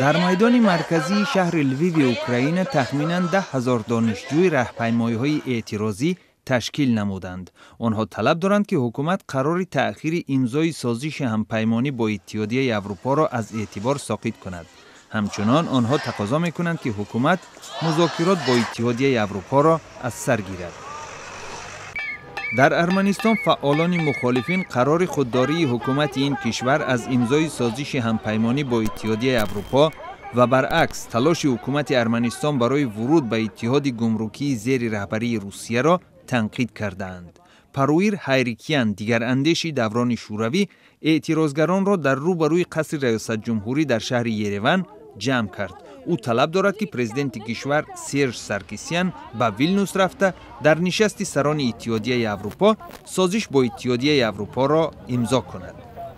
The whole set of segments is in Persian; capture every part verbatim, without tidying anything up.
در میدان مرکزی شهر لویو اوکراین تخمیناً ده هزار دانشجوی راهپیمایی‌های اعتراضی تشکیل نمودند. آنها طلب دارند که حکومت قرار تأخیر امضای سازش همپیمانی با اتحادیه اروپا را از اعتبار ساقط کند. همچنان آنها تقاضا می‌کنند که حکومت مذاکرات با اتحادیه اروپا را از سر گیرد. در ارمنستان فعالان مخالفین قرار خودداری حکومت این کشور از امضای سازش همپیمانی با اتحادیه اروپا و برعکس تلاش حکومت ارمنستان برای ورود به اتحاد گمرکی زیر رهبری روسیه را تنقید کردند. پرویر هایریکیان دیگر اندیشی دوران شوروی اعتراضگران را در روبروی قصر ریاست جمهوری در شهر یریون جمع کرد. او طلب دارد که پرزیدنت کشور سرژ سارکیسیان به ویلنیوس رفته در نشست سران اتحادیه اروپا سازش با اتحادیه اروپا را امضا کند.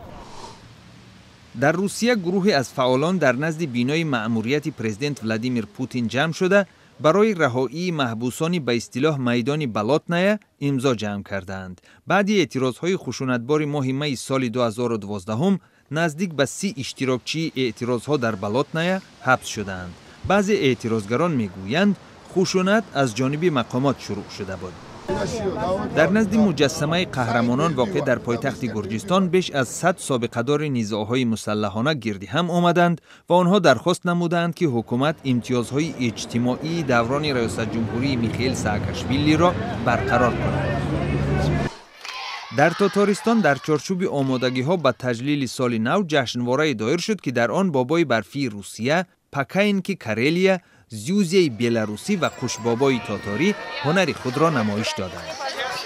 در روسیه گروهی از فعالان در نزد بینای مأموریت پرزیدنت ولادیمیر پوتین جمع شده برای رهایی محبوسانی به اصطلاح میدان بلاتنایه امضا جمع کردند. بعد اعتراضهای خشونتبار ماه می سال دو هزار و دوازده نزدیک به سی اشتراکچی اعتراضها در بلاتنایه حبس شدند. بعضی اعتراضگران میگویند خشونت از جانب مقامات شروع شده بود. در نزد مجسمه قهرمانان واقع در پایتخت گرجستان بیش از صد سابقه‌دار نزاع‌های مسلحانه گردی هم آمدند و آنها درخواست نمودند که حکومت امتیازهای اجتماعی دوران ریاست جمهوری میخائیل سااکاشویلی را برقرار کند. در تاتارستان در چارچوب آمادگی‌ها به تجلیل سال نو جشنواره دایر شد که در آن بابای برفی روسیه، پکاینکی کرلیا، زیوزی بلاروسی و قوشبابای تاتاری هنر خود را نمایش دادند.